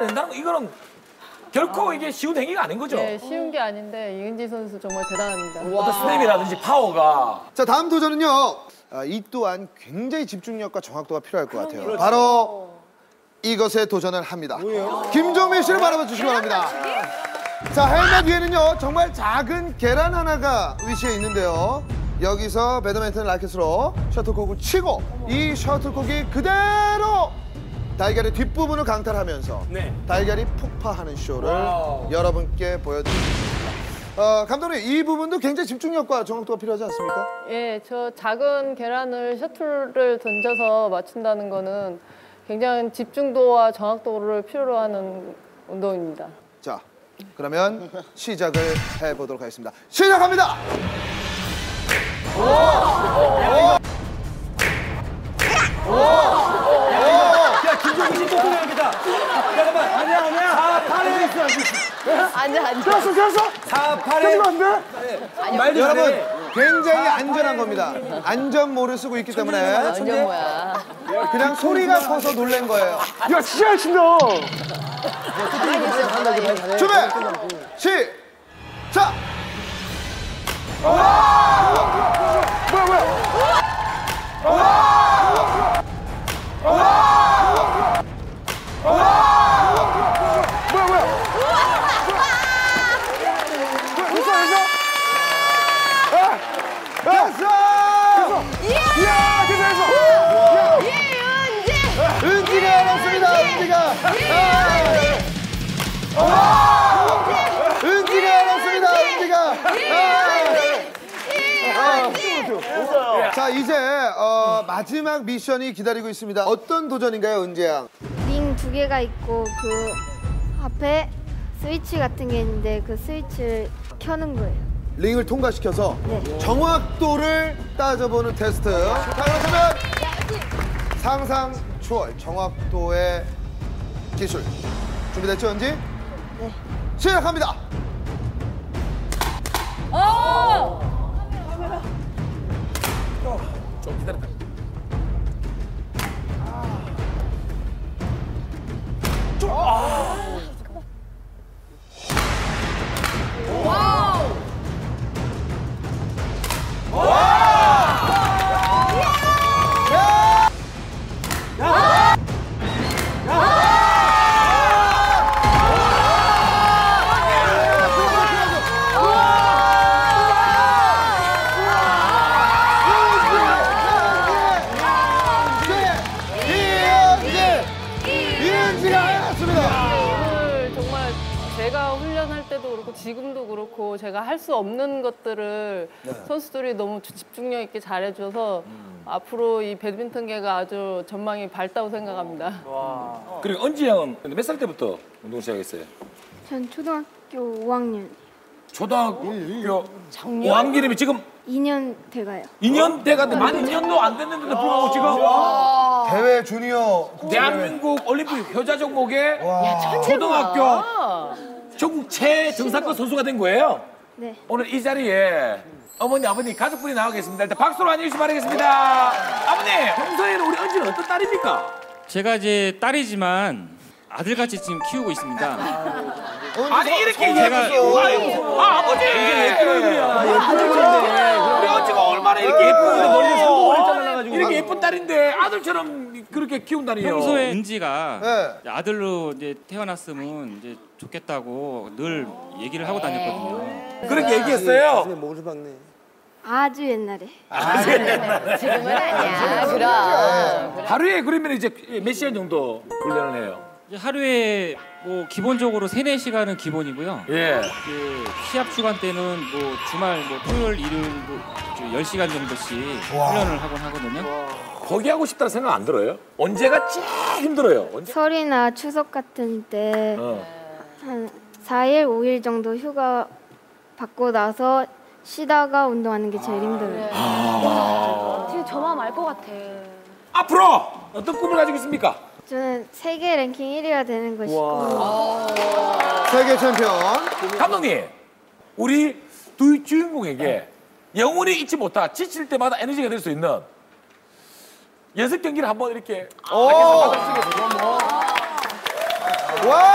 된다는 거 이거는 결코 이게 쉬운 행위가 아닌 거죠? 네, 쉬운 게 아닌데 이은지 선수 정말 대단합니다. 어떤 스냅이라든지 파워가. 자, 다음 도전은요. 이 또한 굉장히 집중력과 정확도가 필요할 것 같아요. 바로 이것에 도전을 합니다. 김종민 씨를 바라봐 주시기 바랍니다. 자, 헬멧 위에는요 정말 작은 계란 하나가 위치해 있는데요. 여기서 배드민턴 라켓으로 셔틀콕을 치고 이 셔틀콕이 그대로 달걀의 뒷부분을 강탈하면서 달걀이 폭파하는 쇼를 여러분께 보여드리겠습니다. 감독님, 이 부분도 굉장히 집중력과 정확도가 필요하지 않습니까? 예, 저 작은 계란을 셔틀을 던져서 맞춘다는 거는 굉장히 집중도와 정확도를 필요로 하는 운동입니다. 자, 그러면 시작을 해보도록 하겠습니다. 시작합니다! 야, 김종민 씨 똑똑해야겠다. 잠깐만. 아니야. 4-8에 있어. 앉아. 됐어? 4-8에. 안 돼? 말도 여러분, 굉장히 안전한 겁니다. 안전모를 쓰고 있기 때문에 완전 뭐야. 그냥 소리가 커서 놀란 거예요. 야, 진짜 잘 친다. 준비! 시작! 은지가 알았습니다. 은지가 알았습니다. 자, 이제 마지막 미션이 기다리고 있습니다. 어떤 도전인가요, 은지 양? 링 2개가 있고 그 앞에 스위치 같은 게 있는데 그 스위치를 켜는 거예요. 링을 통과시켜서 네. 정확도를 따져보는 테스트. 자, 그렇다면 상상 초월 정확도의 기술 준비됐죠, 은지? 네. 시작합니다. 좀 기다렸다. 제가 훈련할 때도 그렇고 지금도 그렇고 제가 할 수 없는 것들을 선수들이 너무 집중력 있게 잘해줘서 앞으로 이 배드민턴계가 아주 전망이 밝다고 생각합니다. 그리고 은지 형은 몇 살 때부터 운동 시작했어요? 전 초등학교 5학년. 초등학교 5학년이면 지금 2년 돼가요. 2년 돼가는데 만 2년도 안 됐는데도 불구하고 지금 대회 주니어 대한민국 올림픽 효자 종목의 초등학교 전국 최정상급 선수가 된 거예요. 네. 오늘 이 자리에 어머니, 아버님, 가족분이 나와 계십니다. 일단 박수로 환영해주시기 바라겠습니다. 아버님, 평소에는 우리 은지는 어떤 딸입니까? 제가 이제 딸이지만 아들같이 지금 키우고 있습니다. 아니 이렇게 얘기했어. 아버지! 예쁜 얼굴이야. 예쁜 얼굴인데. 우리 은지가 얼마나 이렇게 예쁜데 멀리 성공을 했잖아. 이렇게 예쁜 딸인데 아들처럼 그렇게 키운다니요. 평소에 은지가 네. 아들로 이제 태어났으면 이제 좋겠다고 늘 얘기를 하고 다녔거든요. 그렇게 얘기했어요. 아주 옛날에. 지금은 아니야. 그럼. 하루에 그러면 이제 몇 시간 정도 훈련을 해요? 이제 하루에 뭐 기본적으로 3-4시간은 기본이고요. 예. 그 시합 주간 때는 뭐 주말 뭐 토요일, 일요일 뭐 10시간 정도씩 훈련을 하곤 하거든요. 포기하고 싶다는 생각 안 들어요? 언제가 제일 힘들어요? 언제? 설이나 추석 같은 때 한 4일, 5일 정도 휴가 받고 나서 쉬다가 운동하는 게 제일 힘들어요. 지금 저 마음 알 것 같아. 앞으로 어떤 꿈을 가지고 있습니까? 저는 세계 랭킹 1위가 되는 것이 꿈입니다. 세계 챔피언. 감독님, 우리 두 주인공에게 영원히 잊지 못할 지칠 때마다 에너지가 될 수 있는 연습 경기를 한번 이렇게 와!